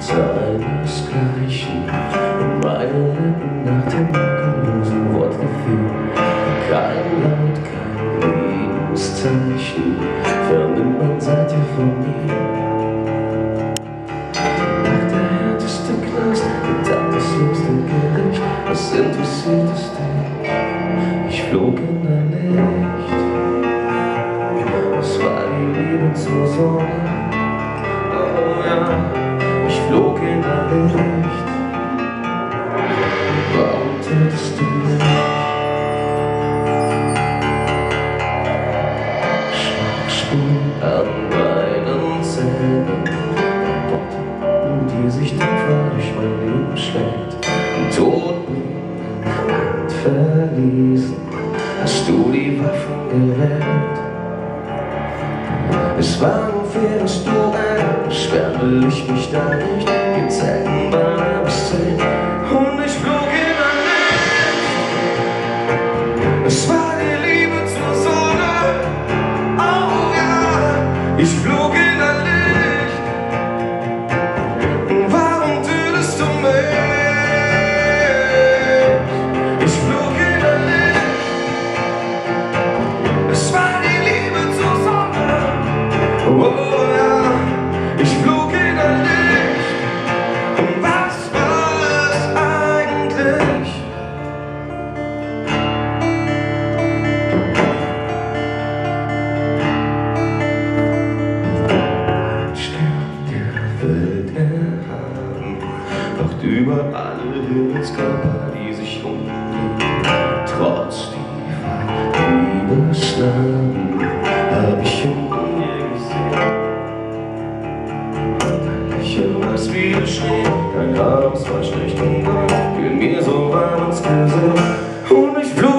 seinesgleichen und meine Lippen nach dem makellosen Wortgefühl. Kein Laut, kein Lebenszeichen vernimmt man seither von mir. Nach der härteste Knast, gedankenloseste Gericht, was interessiert es dich? Ich flog in ein Licht. Es war die Liebe zur Sonne. Oh ja, ich flog in ein Licht. Warum tötest du mich? Schmuckspuren an meinen Zähnen, die sich tapfer durch mein Leben schlägt. Tod mir verließen, hast du die Waffen gewählt. Es war nur fair, dass du sperren will ich mich da nicht. Wir zählten bei bis 10 und ich flog in ein Licht. Es war die Liebe zur Sonne. Oh ja, ich flog in ein Licht. Warum tötest du mich? Ich flog in ein Licht. Es war die Liebe zur Sonne. Oh ja, ich flog in ein Licht. Und was war es eigentlich? Ein Stern, der Welt erhaben, wacht über alle Himmelskörper, die sich umdrehen. Trotz tiefer Liebesnamen hab ich ihn nie gesehen. Dein Lächeln, das widersteht, dein Haar, das war schlecht und grün, fiel mir so warm ins Gesicht. Und ich flog